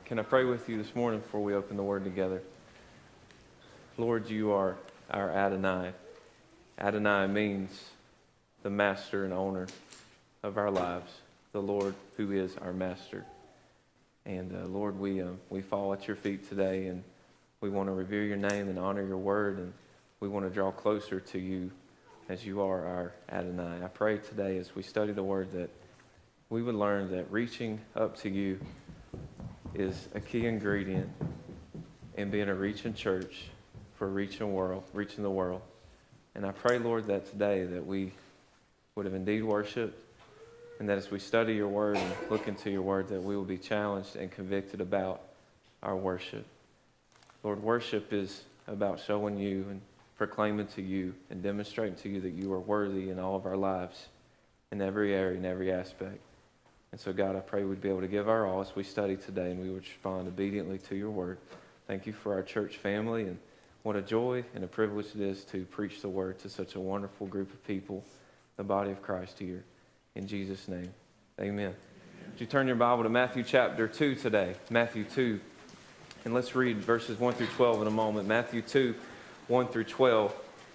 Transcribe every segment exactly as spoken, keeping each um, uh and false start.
Can I pray with you this morning before we open the Word together? Lord, you are our Adonai. Adonai means the master and owner of our lives, the Lord who is our master. And uh, Lord, we uh, we fall at your feet today, and we want to revere your name and honor your word, and we want to draw closer to you as you are our Adonai. I pray today as we study the word that we would learn that reaching up to you is a key ingredient in being a reaching church for reaching world, reaching the world. And I pray, Lord, that today that we would have indeed worshiped, and that as we study your word and look into your word, that we will be challenged and convicted about our worship. Lord, worship is about showing you and proclaiming to you and demonstrating to you that you are worthy in all of our lives, in every area, in every aspect. And so, God, I pray we'd be able to give our all as we study today, and we would respond obediently to your word. Thank you for our church family, and what a joy and a privilege it is to preach the word to such a wonderful group of people, the body of Christ here. In Jesus' name, amen. Would you turn your Bible to Matthew chapter two today? Matthew two. And let's read verses one through twelve in a moment. Matthew two, one through twelve.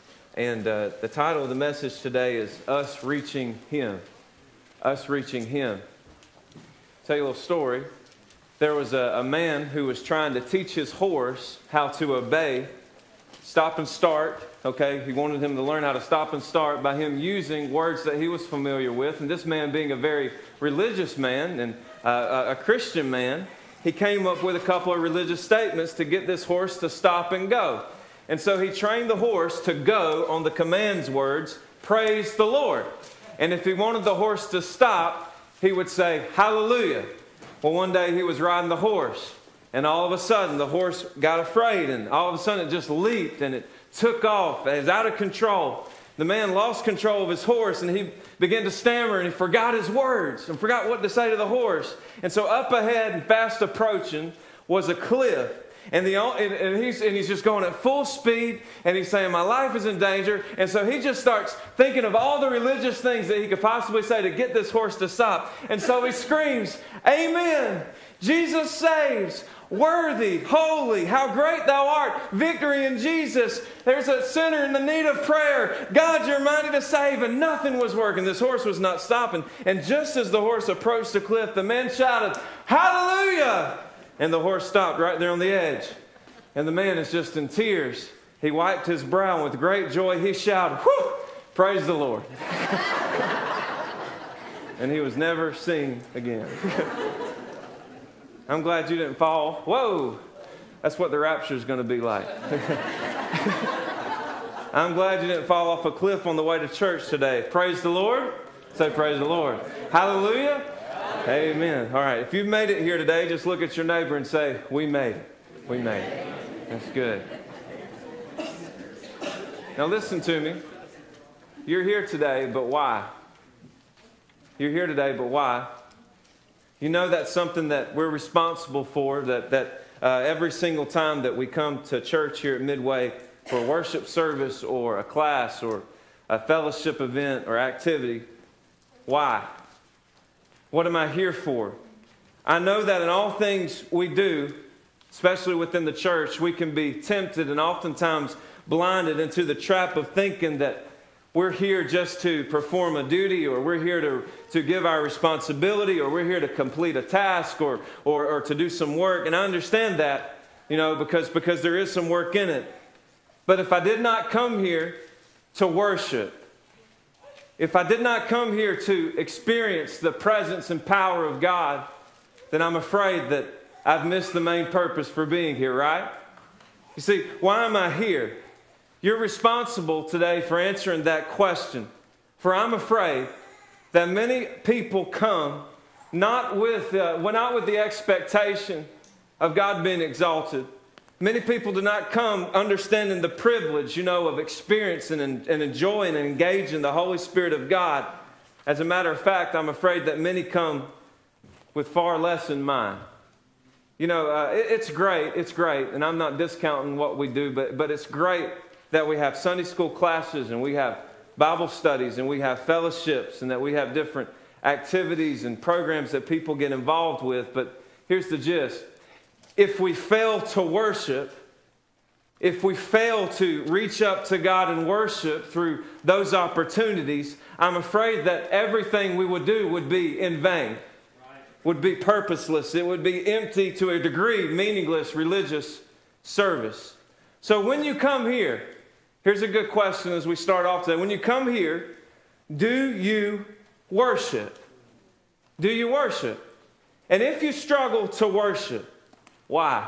And uh, the title of the message today is Us Reaching Him. Us Reaching Him. I'll tell you a little story. There was a, a man who was trying to teach his horse how to obey stop and start. Okay, he wanted him to learn how to stop and start by him using words that he was familiar with. And this man, being a very religious man and uh, a Christian man, he came up with a couple of religious statements to get this horse to stop and go. And so he trained the horse to go on the commands words, praise the Lord. And if he wanted the horse to stop, he would say, hallelujah. Well, one day he was riding the horse, and all of a sudden the horse got afraid, and all of a sudden it just leaped and it took off. It was out of control. The man lost control of his horse, and he began to stammer, and he forgot his words and forgot what to say to the horse. And so up ahead and fast approaching was a cliff. And, the, and, he's, and he's just going at full speed, and he's saying, my life is in danger. And so he just starts thinking of all the religious things that he could possibly say to get this horse to stop. And so he screams, amen. Jesus saves. Worthy, holy, how great thou art. Victory in Jesus. There's a sinner in the need of prayer. God, you're mighty to save. And nothing was working. This horse was not stopping. And just as the horse approached the cliff, the man shouted, hallelujah! And the horse stopped right there on the edge. And the man is just in tears. He wiped his brow, and with great joy he shouted, whew, praise the Lord. And he was never seen again. I'm glad you didn't fall. Whoa, that's what the rapture is going to be like. I'm glad you didn't fall off a cliff on the way to church today. Praise the Lord. Say praise the Lord. Hallelujah. Amen. All right, if you've made it here today, just look at your neighbor and say, we made it. We made it. That's good. Now listen to me. You're here today, but why? You're here today, but why? You know that's something that we're responsible for, that, that uh, every single time that we come to church here at Midway for a worship service or a class or a fellowship event or activity, why? What am I here for? I know that in all things we do, especially within the church, we can be tempted and oftentimes blinded into the trap of thinking that we're here just to perform a duty, or we're here to, to give our responsibility, or we're here to complete a task, or, or, or to do some work. And I understand that, you know, because, because there is some work in it. But if I did not come here to worship, if I did not come here to experience the presence and power of God, then I'm afraid that I've missed the main purpose for being here, right? You see, why am I here? You're responsible today for answering that question. For I'm afraid that many people come not with, uh, well, not with the expectation of God being exalted. Many people do not come understanding the privilege, you know, of experiencing and, and enjoying and engaging the Holy Spirit of God. As a matter of fact, I'm afraid that many come with far less in mind. You know, uh, it, it's great, it's great, and I'm not discounting what we do, but, but it's great that we have Sunday school classes, and we have Bible studies, and we have fellowships, and that we have different activities and programs that people get involved with. But here's the gist. if we fail to worship, if we fail to reach up to God and worship through those opportunities, I'm afraid that everything we would do would be in vain, would be purposeless. It would be empty, to a degree, meaningless religious service. So when you come here, here's a good question as we start off today. When you come here, do you worship? Do you worship? And if you struggle to worship, why?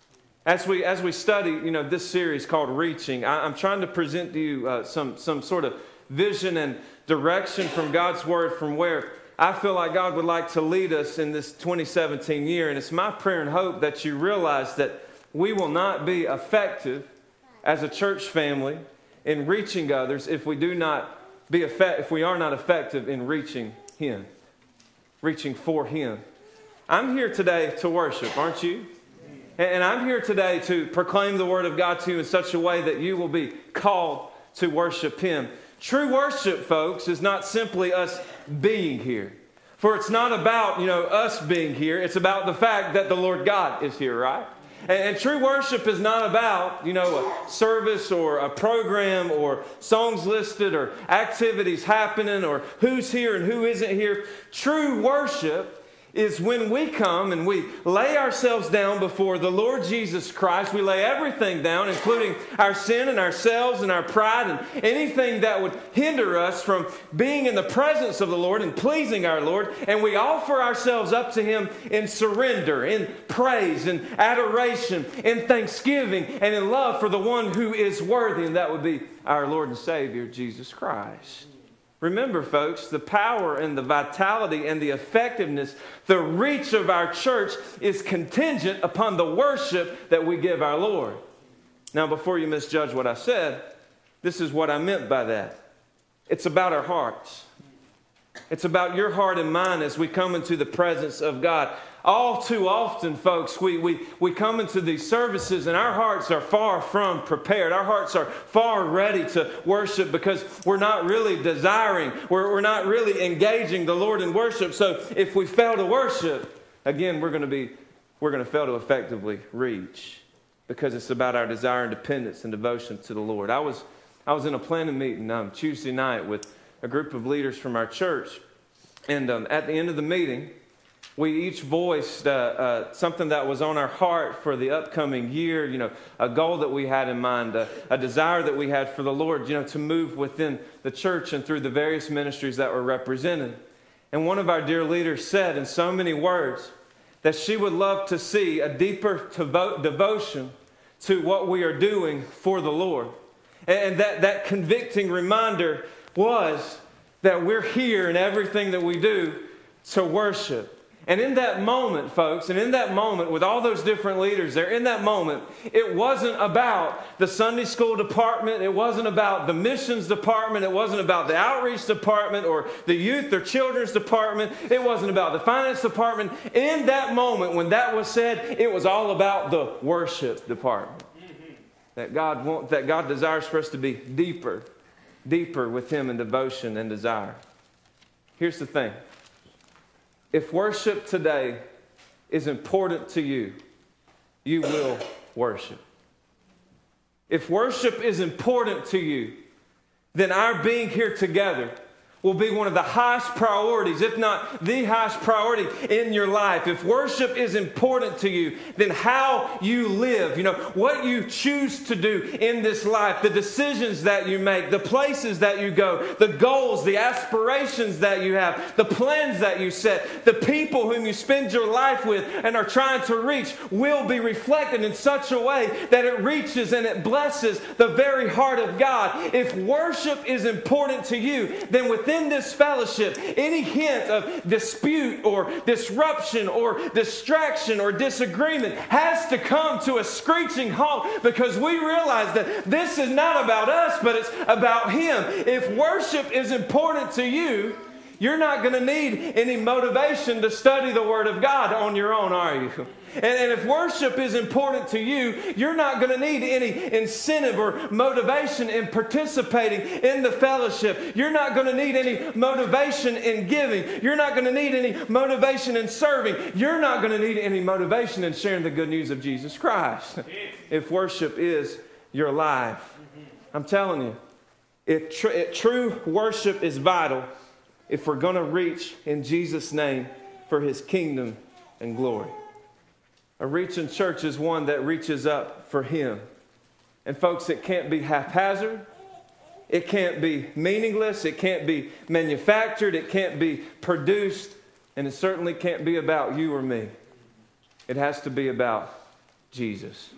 As we, as we study, you know, this series called Reaching, I, I'm trying to present to you uh, some, some sort of vision and direction from God's Word, from where I feel like God would like to lead us in this twenty seventeen year. And it's my prayer and hope that you realize that we will not be effective as a church family in reaching others if we do not be effect, if we are not effective in reaching Him, reaching for Him. I'm here today to worship, aren't you? And I'm here today to proclaim the Word of God to you in such a way that you will be called to worship Him. True worship, folks, is not simply us being here. For it's not about, you know, us being here. It's about the fact that the Lord God is here, right? And, and true worship is not about, you know, a service or a program or songs listed or activities happening or who's here and who isn't here. True worship is when we come and we lay ourselves down before the Lord Jesus Christ. We lay everything down, including our sin and ourselves and our pride and anything that would hinder us from being in the presence of the Lord and pleasing our Lord. And we offer ourselves up to Him in surrender, in praise, in adoration, in thanksgiving, and in love for the one who is worthy. And that would be our Lord and Savior, Jesus Christ. Remember, folks, the power and the vitality and the effectiveness, the reach of our church is contingent upon the worship that we give our Lord. Now, before you misjudge what I said, this is what I meant by that. It's about our hearts. It's about your heart and mine as we come into the presence of God. All too often, folks, we, we, we come into these services and our hearts are far from prepared. Our hearts are far ready to worship because we're not really desiring, we're, we're not really engaging the Lord in worship. So if we fail to worship, again, we're going to be, we're going to fail to effectively reach, because it's about our desire and dependence and devotion to the Lord. I was, I was in a planning meeting um, Tuesday night with a group of leaders from our church. And um, at the end of the meeting, we each voiced uh, uh, something that was on our heart for the upcoming year, you know, a goal that we had in mind, a, a desire that we had for the Lord, you know, to move within the church and through the various ministries that were represented. And one of our dear leaders said in so many words that she would love to see a deeper devo- devotion to what we are doing for the Lord. And that, that convicting reminder was that we're here in everything that we do to worship. And in that moment, folks, and in that moment with all those different leaders there, in that moment, it wasn't about the Sunday school department. It wasn't about the missions department. It wasn't about the outreach department or the youth or children's department. It wasn't about the finance department. In that moment, when that was said, it was all about the worship department. That God wants, that God desires for us to be deeper, deeper with Him in devotion and desire. Here's the thing. If worship today is important to you, you will worship. If worship is important to you, then our being here together will be one of the highest priorities, if not the highest priority in your life. If worship is important to you, then how you live, you know, what you choose to do in this life, the decisions that you make, the places that you go, the goals, the aspirations that you have, the plans that you set, the people whom you spend your life with and are trying to reach will be reflected in such a way that it reaches and it blesses the very heart of God. If worship is important to you, then with Within this fellowship, any hint of dispute or disruption or distraction or disagreement has to come to a screeching halt, because we realize that this is not about us, but it's about Him. If worship is important to you, You're not going to need any motivation to study the Word of God on your own, are you? And, and if worship is important to you, you're not going to need any incentive or motivation in participating in the fellowship. You're not going to need any motivation in giving. You're not going to need any motivation in serving. You're not going to need any motivation in sharing the good news of Jesus Christ. If worship is your life. I'm telling you, if, tr- if true worship is vital, if we're going to reach in Jesus' name for His kingdom and glory. A reaching church is one that reaches up for Him. And folks, it can't be haphazard. It can't be meaningless. It can't be manufactured. It can't be produced. And it certainly can't be about you or me. It has to be about Jesus.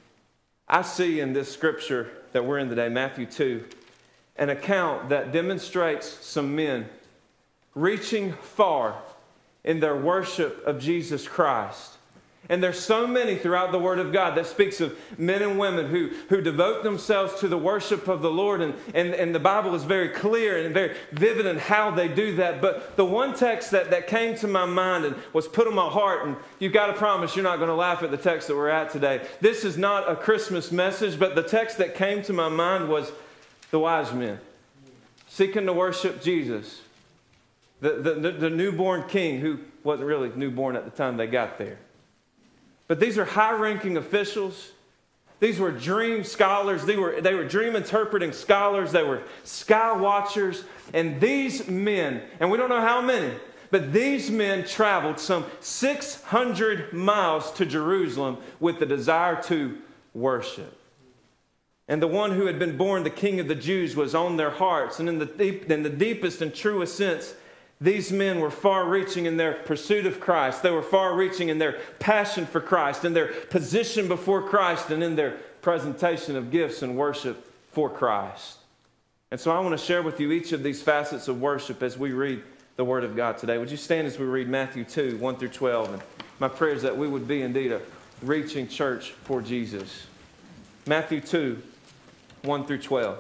I see in this scripture that we're in today, Matthew two, an account that demonstrates some men reaching far in their worship of Jesus Christ. And there's so many throughout the Word of God that speaks of men and women who, who devote themselves to the worship of the Lord. And, and, and the Bible is very clear and very vivid in how they do that. But the one text that, that came to my mind and was put on my heart, and you've got to promise you're not going to laugh at the text that we're at today. This is not a Christmas message, but the text that came to my mind was the wise men seeking to worship Jesus. The, the, the, the newborn king who wasn't really newborn at the time they got there. But these are high-ranking officials. These were dream scholars. They were, they were dream-interpreting scholars. They were sky watchers. And these men, and we don't know how many, but these men traveled some six hundred miles to Jerusalem with the desire to worship. And the one who had been born the King of the Jews was on their hearts. And in the, deep, in the deepest and truest sense, these men were far-reaching in their pursuit of Christ. They were far-reaching in their passion for Christ, in their position before Christ, and in their presentation of gifts and worship for Christ. And so I want to share with you each of these facets of worship as we read the Word of God today. Would you stand as we read Matthew two, one through twelve? And my prayer is that we would be indeed a reaching church for Jesus. Matthew two, one through twelve.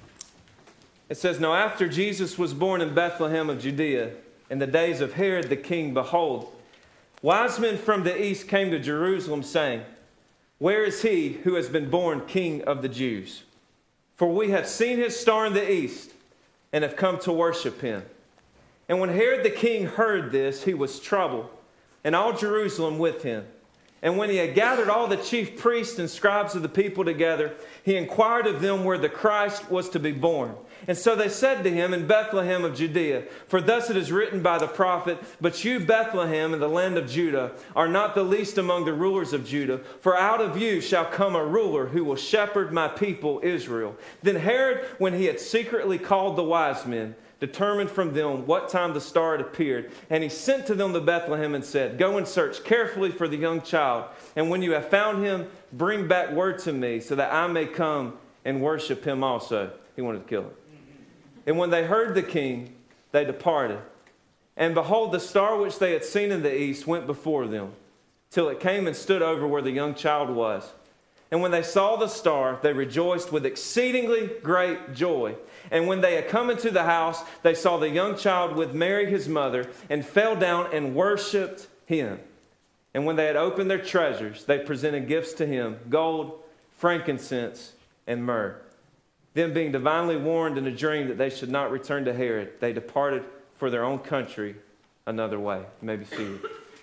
It says, "Now after Jesus was born in Bethlehem of Judea, in the days of Herod the king, behold, wise men from the east came to Jerusalem, saying, Where is he who has been born King of the Jews? For we have seen his star in the east, and have come to worship him. And when Herod the king heard this, he was troubled, and all Jerusalem with him. And when he had gathered all the chief priests and scribes of the people together, he inquired of them where the Christ was to be born. And so they said to him, In Bethlehem of Judea, for thus it is written by the prophet, But you, Bethlehem, in the land of Judah, are not the least among the rulers of Judah, for out of you shall come a ruler who will shepherd my people Israel. Then Herod, when he had secretly called the wise men, determined from them what time the star had appeared. And he sent to them to Bethlehem and said, Go and search carefully for the young child. And when you have found him, bring back word to me, so that I may come and worship him also." He wanted to kill him. And when they heard the king, they departed. And behold, the star which they had seen in the east went before them, till it came and stood over where the young child was. And when they saw the star, they rejoiced with exceedingly great joy. And when they had come into the house, they saw the young child with Mary his mother, and fell down and worshipped him. And when they had opened their treasures, they presented gifts to him, gold, frankincense, and myrrh. Then, being divinely warned in a dream that they should not return to Herod, they departed for their own country another way. You may be seated.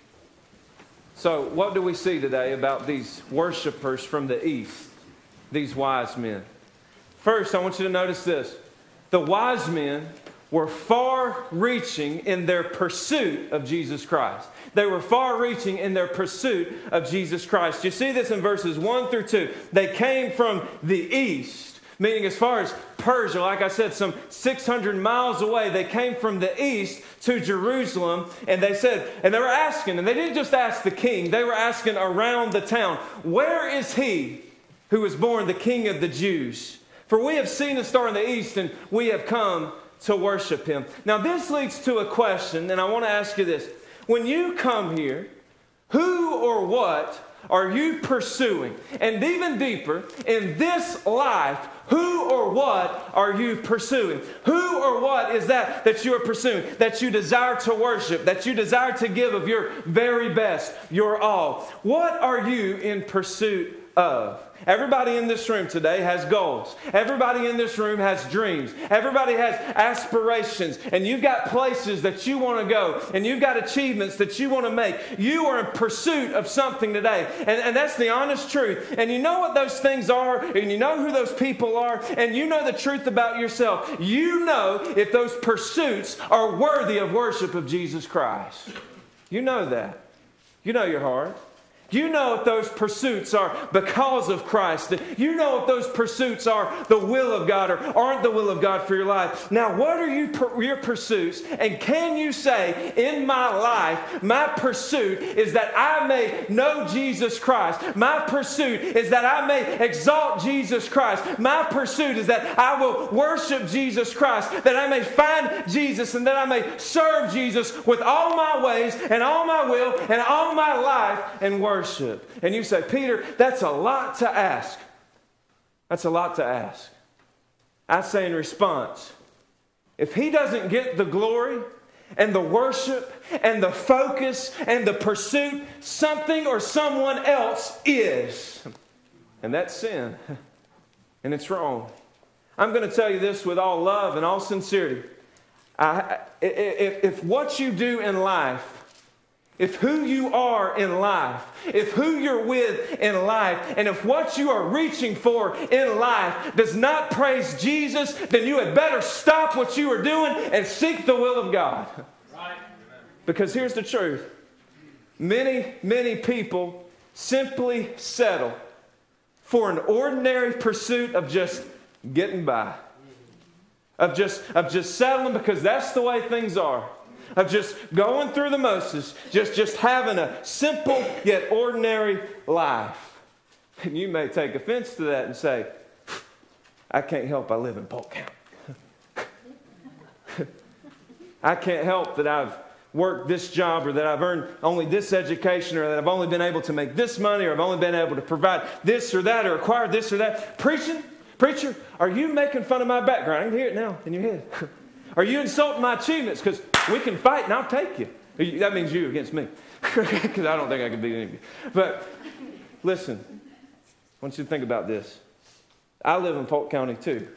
So, what do we see today about these worshipers from the east, these wise men? First, I want you to notice this. The wise men were far-reaching in their pursuit of Jesus Christ. They were far-reaching in their pursuit of Jesus Christ. You see this in verses one through two. They came from the east, meaning as far as Persia, like I said, some six hundred miles away. They came from the east to Jerusalem, and they said, and they were asking, and they didn't just ask the king, they were asking around the town, where is he who was born the King of the Jews? For we have seen a star in the east, and we have come to worship him. Now this leads to a question, and I want to ask you this. When you come here, who or what are you pursuing? And even deeper, in this life, who or what are you pursuing? Who or what is that that you are pursuing, that you desire to worship, that you desire to give of your very best, your all? What are you in pursuit of? Everybody in this room today has goals. Everybody in this room has dreams. Everybody has aspirations. And you've got places that you want to go. And you've got achievements that you want to make. You are in pursuit of something today. And, and that's the honest truth. And you know what those things are. And you know who those people are. And you know the truth about yourself. You know if those pursuits are worthy of worship of Jesus Christ. You know that. You know your heart. You know if those pursuits are because of Christ. You know if those pursuits are the will of God or aren't the will of God for your life. Now, what are you, your pursuits? And can you say, in my life, my pursuit is that I may know Jesus Christ. My pursuit is that I may exalt Jesus Christ. My pursuit is that I will worship Jesus Christ, that I may find Jesus and that I may serve Jesus with all my ways and all my will and all my life and worship. Worship. And you say, Peter, that's a lot to ask. That's a lot to ask. I say in response, if he doesn't get the glory and the worship and the focus and the pursuit, something or someone else is. And that's sin. And it's wrong. I'm going to tell you this with all love and all sincerity. I, if, if what you do in life, if who you are in life, if who you're with in life, and if what you are reaching for in life does not praise Jesus, then you had better stop what you are doing and seek the will of God. Right. Because here's the truth. Many, many people simply settle for an ordinary pursuit of just getting by. Of just, of just settling because that's the way things are. Of just going through the motions, just, just having a simple yet ordinary life. And you may take offense to that and say, I can't help I live in Polk County. I can't help that I've worked this job or that I've earned only this education or that I've only been able to make this money or I've only been able to provide this or that or acquire this or that. Preaching? Preacher, are you making fun of my background? I can hear it now in your head. Are you insulting my achievements? Because we can fight and I'll take you. That means you against me. Because I don't think I can beat any of you. But listen, I want you to think about this. I live in Polk County too.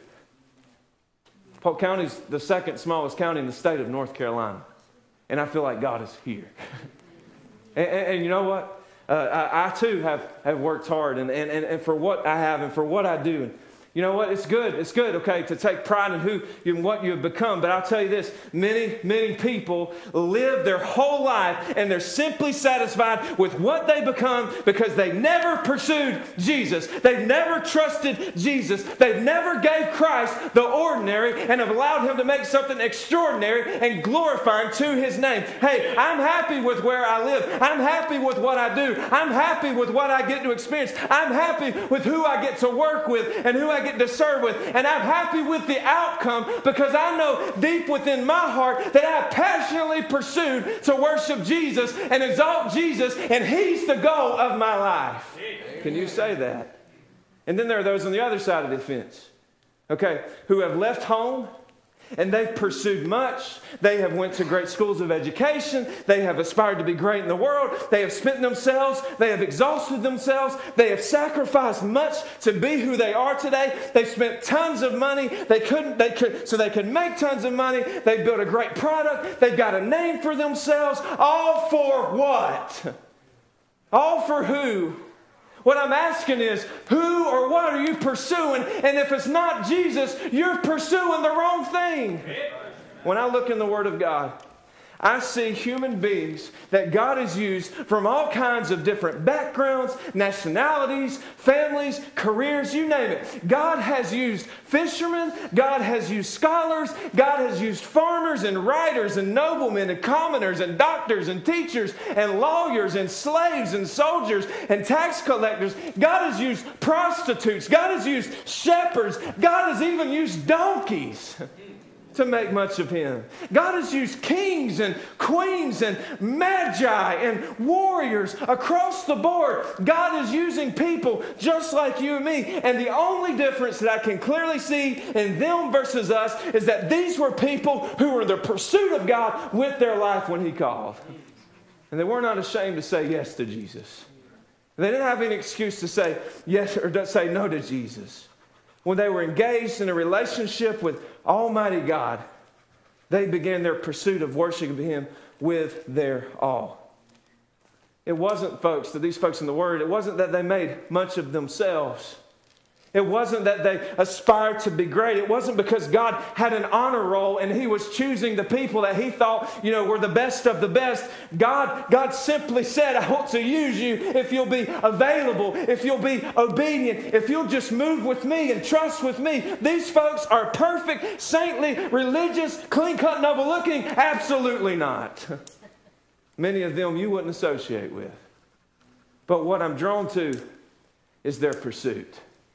Polk County is the second smallest county in the state of North Carolina. And I feel like God is here. and, and, and you know what? Uh, I, I too have, have worked hard and, and, and for what I have and for what I do. And you know what? It's good. It's good, okay, to take pride in who and what you have become. But I'll tell you this, many, many people live their whole life and they're simply satisfied with what they become because they never pursued Jesus. They've never trusted Jesus. They've never gave Christ the ordinary and have allowed him to make something extraordinary and glorifying to his name. Hey, I'm happy with where I live. I'm happy with what I do. I'm happy with what I get to experience. I'm happy with who I get to work with and who I get to serve with, and I'm happy with the outcome because I know deep within my heart that I passionately pursued to worship Jesus and exalt Jesus, and he's the goal of my life. Can you say that? And then there are those on the other side of the fence, okay, who have left home and they've pursued much. They have went to great schools of education. They have aspired to be great in the world. They have spent themselves. They have exhausted themselves. They have sacrificed much to be who they are today. They've spent tons of money. They couldn't, they could, so they could make tons of money. They've built a great product. They've got a name for themselves. All for what? All for who? What I'm asking is, who or what are you pursuing? And if it's not Jesus, you're pursuing the wrong thing. When I look in the Word of God, I see human beings that God has used from all kinds of different backgrounds, nationalities, families, careers, you name it. God has used fishermen, God has used scholars, God has used farmers and writers and noblemen and commoners and doctors and teachers and lawyers and slaves and soldiers and tax collectors. God has used prostitutes. God has used shepherds. God has even used donkeys. to make much of him. God has used kings and queens and magi and warriors across the board. God is using people just like you and me. And the only difference that I can clearly see in them versus us is that these were people who were in the pursuit of God with their life when he called. And they were not ashamed to say yes to Jesus. They didn't have any excuse to say yes or to say no to Jesus. When they were engaged in a relationship with Almighty God, they began their pursuit of worshiping him with their all. It wasn't, folks, that these folks in the Word, it wasn't that they made much of themselves. It wasn't that they aspired to be great. It wasn't because God had an honor roll and he was choosing the people that he thought, you know, were the best of the best. God, God simply said, I want to use you if you'll be available, if you'll be obedient, if you'll just move with me and trust with me. These folks are perfect, saintly, religious, clean-cut, noble-looking. Absolutely not. Many of them you wouldn't associate with. But what I'm drawn to is their pursuit.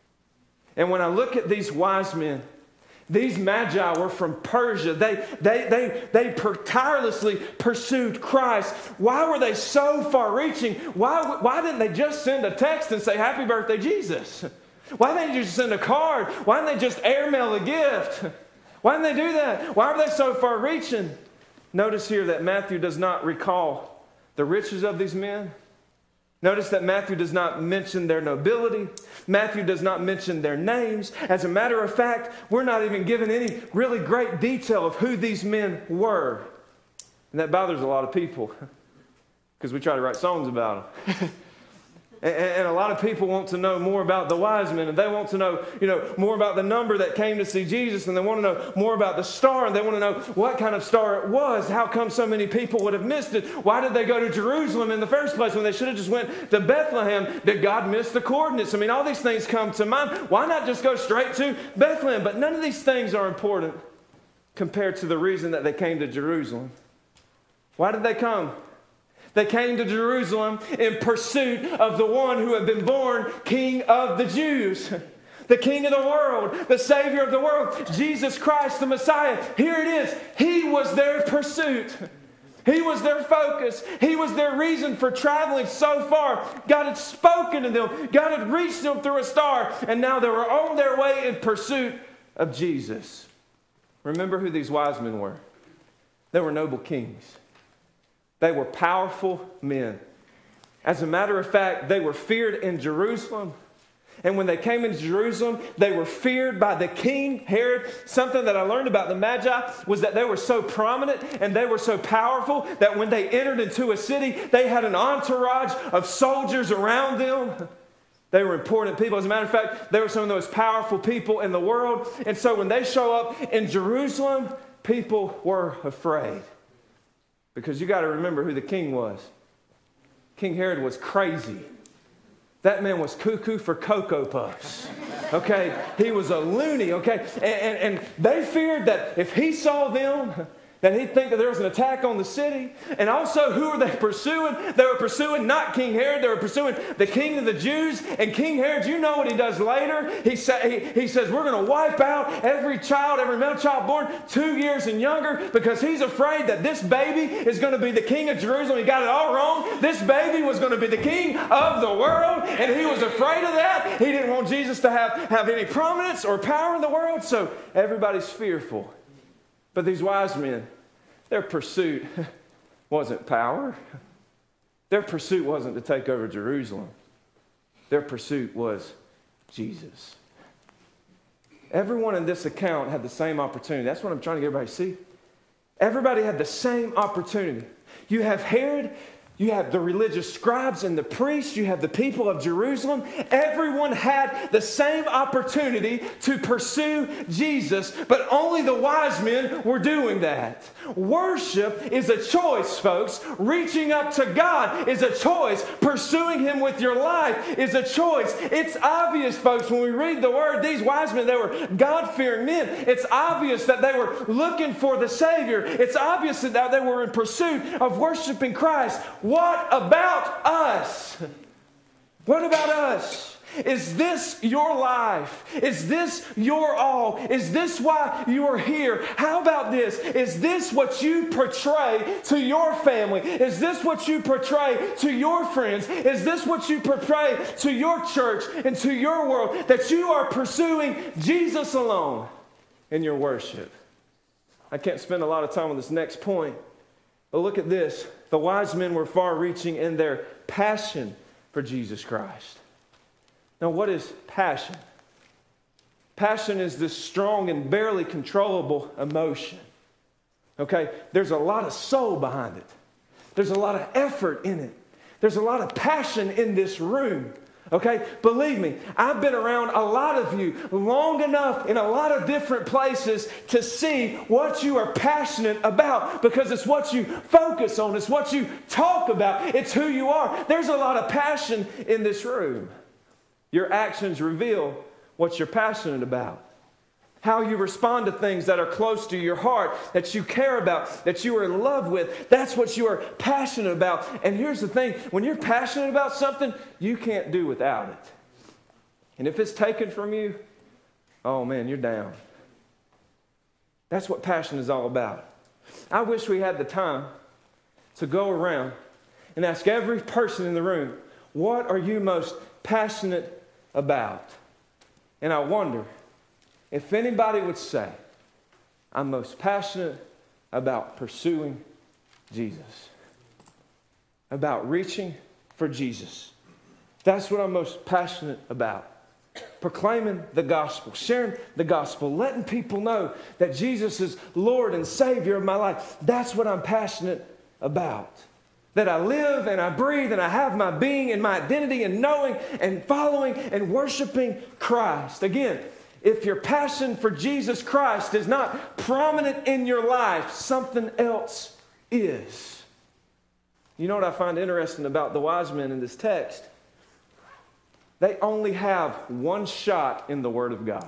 And when I look at these wise men, these magi were from Persia. They, they, they, they per- tirelessly pursued Christ. Why were they so far-reaching? Why, why didn't they just send a text and say, Happy birthday, Jesus? Why didn't they just send a card? Why didn't they just airmail a gift? Why didn't they do that? Why were they so far-reaching? Notice here that Matthew does not recall the riches of these men. Notice that Matthew does not mention their nobility. Matthew does not mention their names. As a matter of fact, we're not even given any really great detail of who these men were. And that bothers a lot of people because we try to write songs about them. and, and a lot of people want to know more about the wise men, and they want to know, you know, more about the number that came to see Jesus, and they want to know more about the star, and they want to know what kind of star it was. How come so many people would have missed it? Why did they go to Jerusalem in the first place when they should have just went to Bethlehem? Did God miss the coordinates? I mean, all these things come to mind. Why not just go straight to Bethlehem? But none of these things are important compared to the reason that they came to Jerusalem. Why did they come? They came to Jerusalem in pursuit of the one who had been born King of the Jews. The King of the world, the Savior of the world, Jesus Christ, the Messiah. Here it is. He was their pursuit. He was their focus. He was their reason for traveling so far. God had spoken to them. God had reached them through a star. And now they were on their way in pursuit of Jesus. Remember who these wise men were. They were noble kings. They were powerful men. As a matter of fact, they were feared in Jerusalem. And when they came into Jerusalem, they were feared by the king, Herod. Something that I learned about the Magi was that they were so prominent and they were so powerful that when they entered into a city, they had an entourage of soldiers around them. They were important people. As a matter of fact, they were some of the most powerful people in the world. And so when they show up in Jerusalem, people were afraid. Because you got to remember who the king was. King Herod was crazy. That man was cuckoo for Cocoa Puffs. Okay? He was a loony, okay? And, and, and they feared that if he saw them, that he'd think that there was an attack on the city. And also, who were they pursuing? They were pursuing not King Herod. They were pursuing the king of the Jews. And King Herod, you know what he does later? He, sa- he, he says, we're going to wipe out every child, every male child born two years and younger, because he's afraid that this baby is going to be the king of Jerusalem. He got it all wrong. This baby was going to be the king of the world, and he was afraid of that. He didn't want Jesus to have, have any prominence or power in the world, so everybody's fearful. But these wise men, their pursuit wasn't power. Their pursuit wasn't to take over Jerusalem. Their pursuit was Jesus. Everyone in this account had the same opportunity. That's what I'm trying to get everybody to see. Everybody had the same opportunity. You have Herod. You have the religious scribes and the priests. You have the people of Jerusalem. Everyone had the same opportunity to pursue Jesus, but only the wise men were doing that. Worship is a choice, folks. Reaching up to God is a choice. Pursuing Him with your life is a choice. It's obvious, folks, when we read the Word, these wise men, they were God-fearing men. It's obvious that they were looking for the Savior. It's obvious that they were in pursuit of worshiping Christ. What about us? What about us? Is this your life? Is this your all? Is this why you are here? How about this? Is this what you portray to your family? Is this what you portray to your friends? Is this what you portray to your church and to your world? That you are pursuing Jesus alone in your worship? I can't spend a lot of time on this next point, but look at this. The wise men were far-reaching in their passion for Jesus Christ. Now, what is passion? Passion is this strong and barely controllable emotion. Okay? There's a lot of soul behind it. There's a lot of effort in it. There's a lot of passion in this room. Okay? Believe me, I've been around a lot of you long enough in a lot of different places to see what you are passionate about, because it's what you focus on. It's what you talk about. It's who you are. There's a lot of passion in this room. Your actions reveal what you're passionate about. How you respond to things that are close to your heart, that you care about, that you are in love with. That's what you are passionate about. And here's the thing. When you're passionate about something, you can't do without it. And if it's taken from you, oh man, you're down. That's what passion is all about. I wish we had the time to go around and ask every person in the room, what are you most passionate about? And I wonder if anybody would say, I'm most passionate about pursuing Jesus, about reaching for Jesus. That's what I'm most passionate about. Proclaiming the gospel, sharing the gospel, letting people know that Jesus is Lord and Savior of my life. That's what I'm passionate about. That I live and I breathe and I have my being and my identity in knowing and following and worshiping Christ. Again, if your passion for Jesus Christ is not prominent in your life, something else is. You know what I find interesting about the wise men in this text? They only have one shot in the Word of God.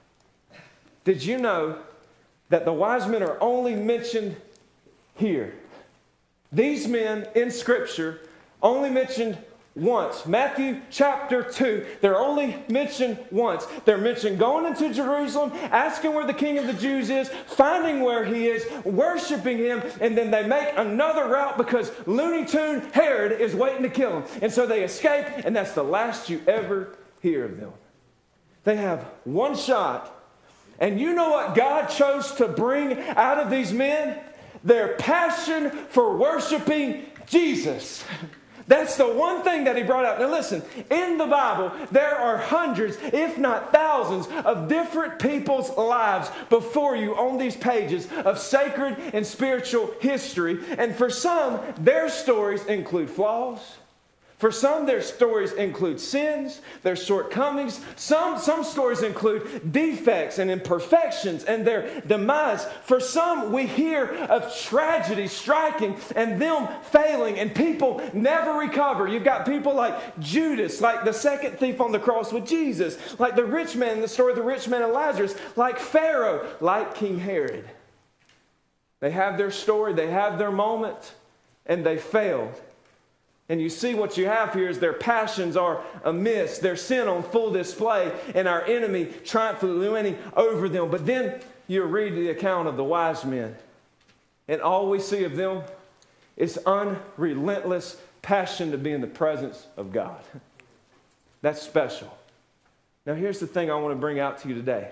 Did you know that the wise men are only mentioned here? These men in Scripture only mentioned once. Matthew chapter two, they're only mentioned once. They're mentioned going into Jerusalem, asking where the King of the Jews is, finding where he is, worshiping him, and then they make another route because Looney Tune Herod is waiting to kill him. And so they escape, and that's the last you ever hear of them. They have one shot. And you know what God chose to bring out of these men? Their passion for worshiping Jesus. That's the one thing that he brought out. Now listen, in the Bible, there are hundreds, if not thousands, of different people's lives before you on these pages of sacred and spiritual history. And for some, their stories include flaws. For some, their stories include sins, their shortcomings. Some, some stories include defects and imperfections and their demise. For some, we hear of tragedy striking and them failing and people never recover. You've got people like Judas, like the second thief on the cross with Jesus, like the rich man in the story of the rich man and Lazarus, like Pharaoh, like King Herod. They have their story, they have their moment, and they failed. And you see what you have here is their passions are amiss, their sin on full display, and our enemy triumphantly winning over them. But then you read the account of the wise men, and all we see of them is unrelentless passion to be in the presence of God. That's special. Now here's the thing I want to bring out to you today.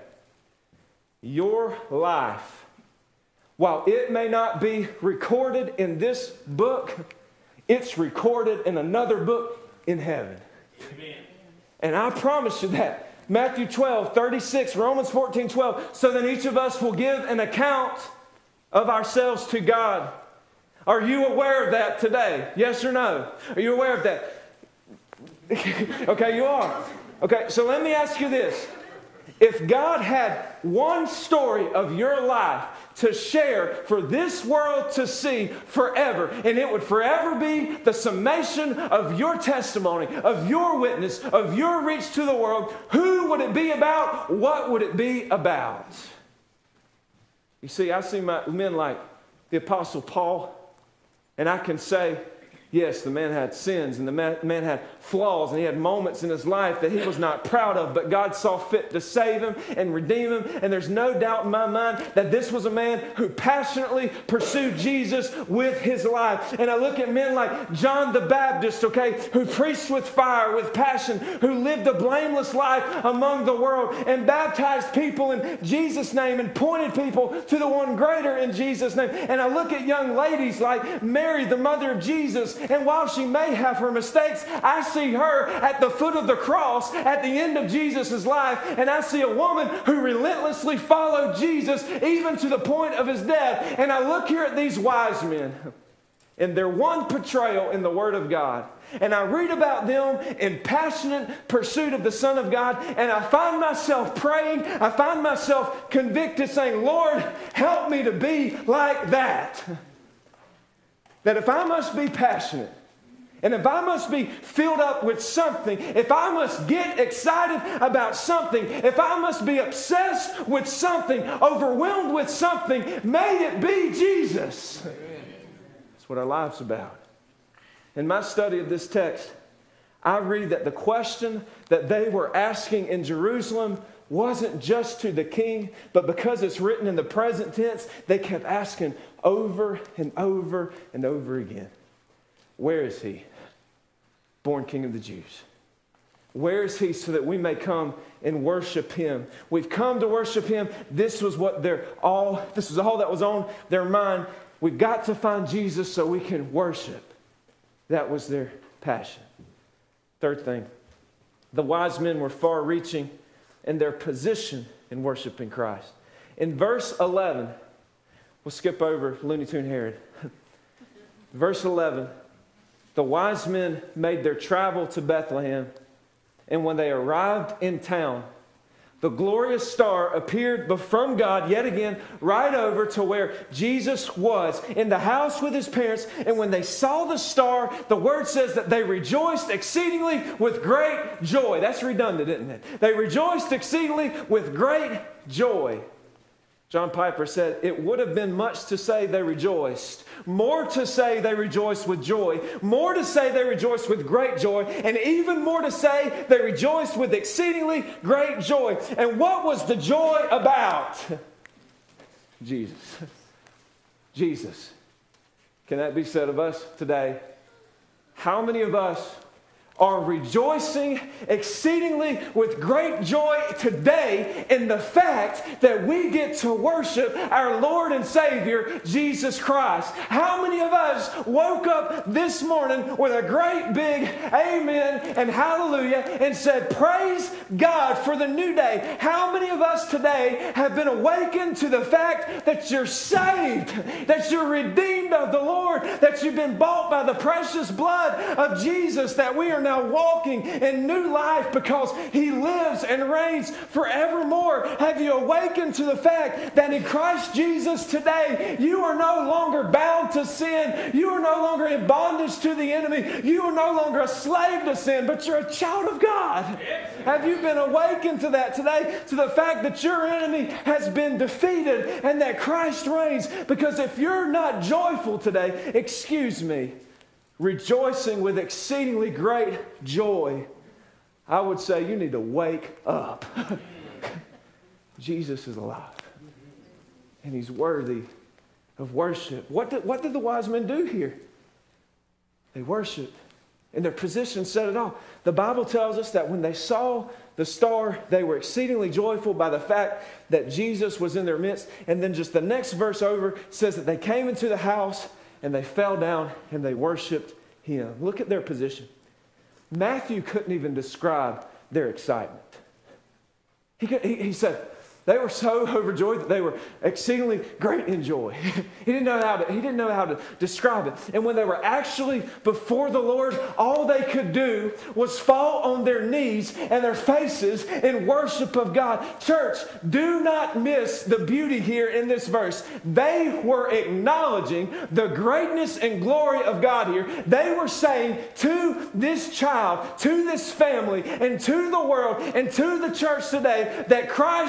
Your life, while it may not be recorded in this book, it's recorded in another book in heaven. Amen. And I promise you that. Matthew twelve, thirty-six, Romans fourteen, twelve. So then each of us will give an account of ourselves to God. Are you aware of that today? Yes or no? Are you aware of that? Okay, you are. Okay, so let me ask you this. If God had one story of your life to share for this world to see forever, and it would forever be the summation of your testimony, of your witness, of your reach to the world, who would it be about? What would it be about? You see, I see my men like the Apostle Paul, and I can say, Yes, the man had sins and the man, man had flaws and he had moments in his life that he was not proud of, but God saw fit to save him and redeem him. And there's no doubt in my mind that this was a man who passionately pursued Jesus with his life. And I look at men like John the Baptist, okay, who preached with fire, with passion, who lived a blameless life among the world and baptized people in Jesus' name and pointed people to the one greater in Jesus' name. And I look at young ladies like Mary, the mother of Jesus, and while she may have her mistakes, I see her at the foot of the cross at the end of Jesus' life, and I see a woman who relentlessly followed Jesus even to the point of his death. And I look here at these wise men and their one portrayal in the Word of God, and I read about them in passionate pursuit of the Son of God, and I find myself praying, I find myself convicted saying, Lord, help me to be like that. That if I must be passionate, and if I must be filled up with something, if I must get excited about something, if I must be obsessed with something, overwhelmed with something, may it be Jesus. That's what our life's about. In my study of this text, I read that the question that they were asking in Jerusalem wasn't just to the king, but because it's written in the present tense, they kept asking over and over and over again. Where is he? Born King of the Jews. Where is he so that we may come and worship him? We've come to worship him. This was what they're all, this was all that was on their mind. We've got to find Jesus so we can worship. That was their passion. Third thing, the wise men were far-reaching in their position in worshiping Christ. In verse eleven, we'll skip over Looney Tune Herod. Verse eleven, the wise men made their travel to Bethlehem, and when they arrived in town, the glorious star appeared from God yet again right over to where Jesus was, in the house with his parents. And when they saw the star, the word says that they rejoiced exceedingly with great joy. That's redundant, isn't it? They rejoiced exceedingly with great joy. John Piper said, it would have been much to say they rejoiced, more to say they rejoiced with joy, more to say they rejoiced with great joy, and even more to say they rejoiced with exceedingly great joy. And what was the joy about? Jesus. Jesus. Can that be said of us today? How many of us are rejoicing exceedingly with great joy today in the fact that we get to worship our Lord and Savior, Jesus Christ? How many of us woke up this morning with a great big amen and hallelujah and said, praise God for the new day? How many of us today have been awakened to the fact that you're saved, that you're redeemed of the Lord, that you've been bought by the precious blood of Jesus, that we are now walking in new life because he lives and reigns forevermore? Have you awakened to the fact that in Christ Jesus today, you are no longer bound to sin. You are no longer in bondage to the enemy. You are no longer a slave to sin, but you're a child of God. Have you been awakened to that today? To the fact that your enemy has been defeated and that Christ reigns? Because if you're not joyful today, excuse me, rejoicing with exceedingly great joy, I would say you need to wake up. Jesus is alive. And he's worthy of worship. What did, what did the wise men do here? They worshiped. And their position said it all. The Bible tells us that when they saw the star, they were exceedingly joyful by the fact that Jesus was in their midst. And then just the next verse over says that they came into the house and they fell down and they worshiped him. Look at their position. Matthew couldn't even describe their excitement. He, could, he, he said they were so overjoyed that they were exceedingly great in joy. He didn't know how to, he didn't know how to describe it. And when they were actually before the Lord, all they could do was fall on their knees and their faces in worship of God. Church, do not miss the beauty here in this verse. They were acknowledging the greatness and glory of God here. They were saying to this child, to this family, and to the world, and to the church today that Christ was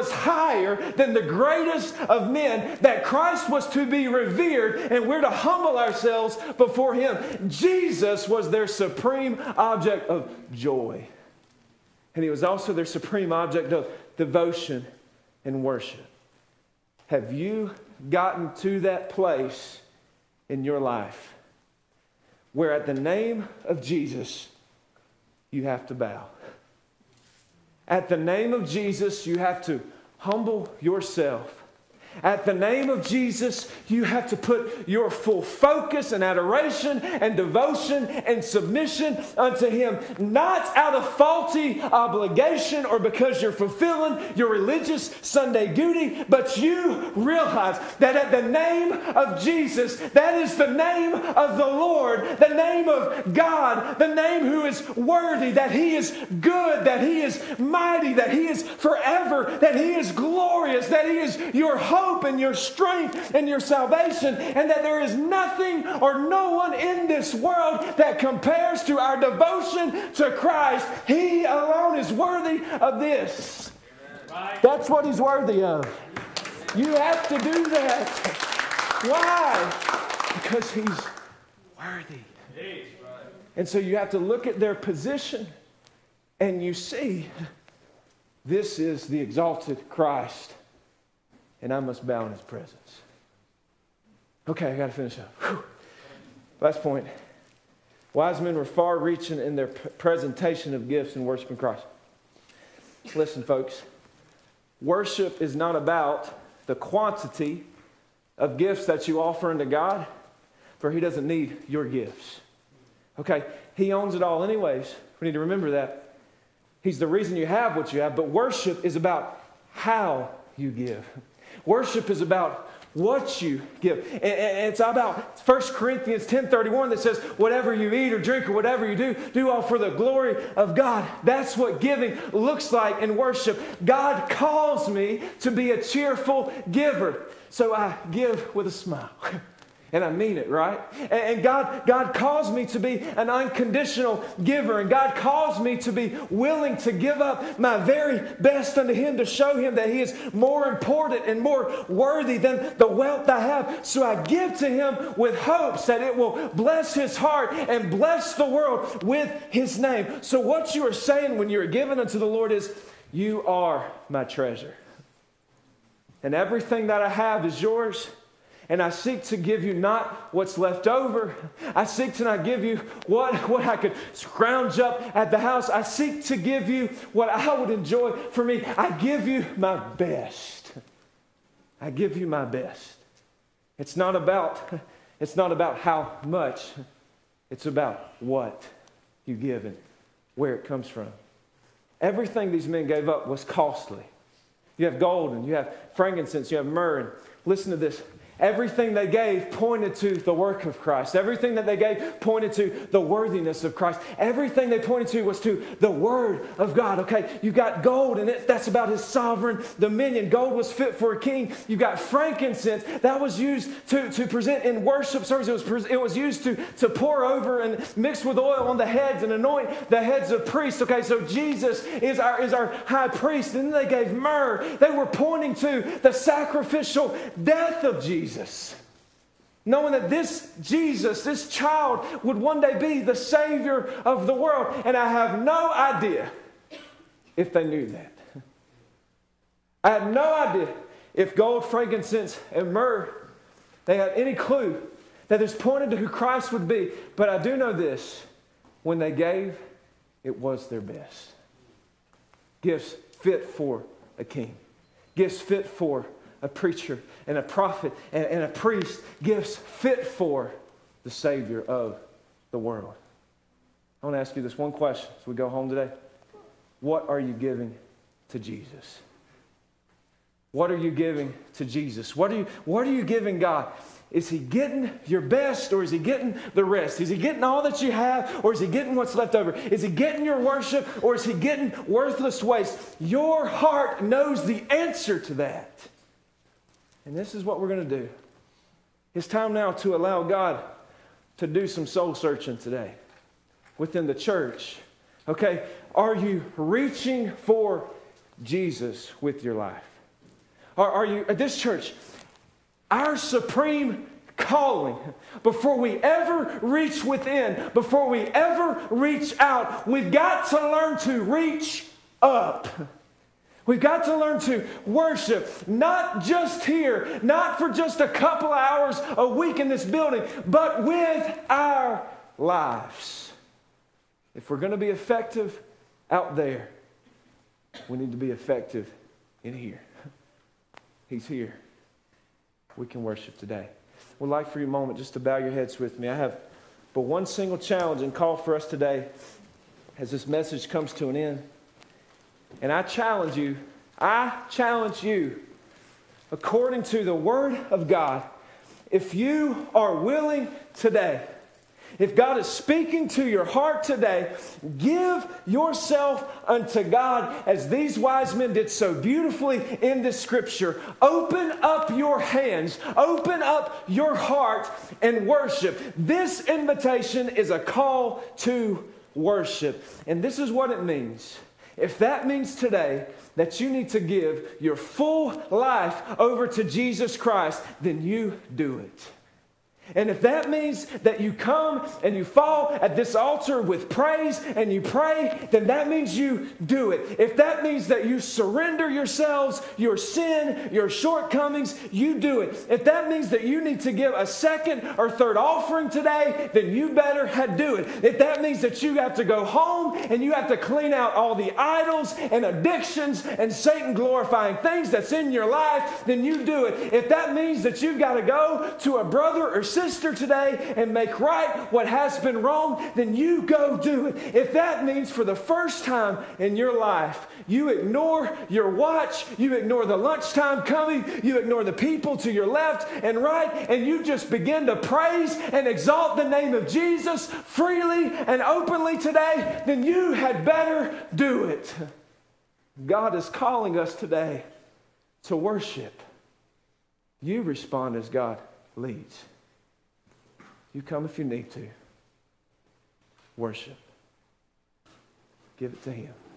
was higher than the greatest of men, that Christ was to be revered, and we're to humble ourselves before Him. Jesus was their supreme object of joy. And He was also their supreme object of devotion and worship. Have you gotten to that place in your life where at the name of Jesus, you have to bow? At the name of Jesus, you have to humble yourself. At the name of Jesus, you have to put your full focus and adoration and devotion and submission unto Him, not out of faulty obligation or because you're fulfilling your religious Sunday duty, but you realize that at the name of Jesus, that is the name of the Lord, the name of God, the name who is worthy, that He is good, that He is mighty, that He is forever, that He is glorious, that He is your hope and your strength and your salvation, and that there is nothing or no one in this world that compares to our devotion to Christ. He alone is worthy of this. That's what He's worthy of. You have to do that. Why? Because He's worthy. And so you have to look at their position and you see this is the exalted Christ, and I must bow in His presence. Okay, I got to finish up. Whew. Last point. Wise men were far-reaching in their p- presentation of gifts and worshiping Christ. Listen, folks. Worship is not about the quantity of gifts that you offer unto God, for He doesn't need your gifts. Okay, He owns it all anyways. We need to remember that. He's the reason you have what you have, but worship is about how you give. Worship is about what you give. And it's about First Corinthians ten thirty-one that says, whatever you eat or drink or whatever you do, do all for the glory of God. That's what giving looks like in worship. God calls me to be a cheerful giver. So I give with a smile. And I mean it, right? And God, God calls me to be an unconditional giver. And God calls me to be willing to give up my very best unto Him to show Him that He is more important and more worthy than the wealth I have. So I give to Him with hopes that it will bless His heart and bless the world with His name. So what you are saying when you're giving unto the Lord is, you are my treasure. And everything that I have is yours. And I seek to give you not what's left over. I seek to not give you what, what I could scrounge up at the house. I seek to give you what I would enjoy for me. I give you my best. I give you my best. It's not about, it's not about how much. It's about what you give and where it comes from. Everything these men gave up was costly. You have gold and you have frankincense, you have myrrh. And listen to this. Everything they gave pointed to the work of Christ. Everything that they gave pointed to the worthiness of Christ. Everything they pointed to was to the Word of God. Okay, you got gold, and it, that's about His sovereign dominion. Gold was fit for a king. You got frankincense. That was used to, to present in worship service. It was, it was used to, to pour over and mix with oil on the heads and anoint the heads of priests. Okay, so Jesus is our, is our high priest. And then they gave myrrh. They were pointing to the sacrificial death of Jesus. Jesus. Knowing that this Jesus, this child, would one day be the Savior of the world. And I have no idea if they knew that. I had no idea if gold, frankincense, and myrrh, they had any clue that this pointed to who Christ would be. But I do know this. When they gave, it was their best. Gifts fit for a king. Gifts fit for a preacher and a prophet and, and a priest. Gifts fit for the Savior of the world. I want to ask you this one question as we go home today. What are you giving to Jesus? What are you giving to Jesus? What are you, what are you giving God? Is He getting your best, or is He getting the rest? Is He getting all that you have, or is He getting what's left over? Is He getting your worship, or is He getting worthless waste? Your heart knows the answer to that. And this is what we're going to do. It's time now to allow God to do some soul searching today within the church. Okay, are you reaching for Jesus with your life? Are, are you, at this church, our supreme calling, before we ever reach within, before we ever reach out, we've got to learn to reach up. We've got to learn to worship, not just here, not for just a couple hours a week in this building, but with our lives. If we're going to be effective out there, we need to be effective in here. He's here. We can worship today. Would like for you a moment just to bow your heads with me. I have but one single challenge and call for us today as this message comes to an end. And I challenge you, I challenge you, according to the Word of God, if you are willing today, if God is speaking to your heart today, give yourself unto God as these wise men did so beautifully in this scripture. Open up your hands, open up your heart and worship. This invitation is a call to worship. And this is what it means. If that means today that you need to give your full life over to Jesus Christ, then you do it. And if that means that you come and you fall at this altar with praise and you pray, then that means you do it. If that means that you surrender yourselves, your sin, your shortcomings, you do it. If that means that you need to give a second or third offering today, then you better do it. If that means that you have to go home and you have to clean out all the idols and addictions and Satan glorifying things that's in your life, then you do it. If that means that you've got to go to a brother or sister sister today and make right what has been wrong, then you go do it. If that means for the first time in your life, you ignore your watch, you ignore the lunchtime coming, you ignore the people to your left and right, and you just begin to praise and exalt the name of Jesus freely and openly today, then you had better do it. God is calling us today to worship. You respond as God leads. You come if you need to. Worship. Give it to Him.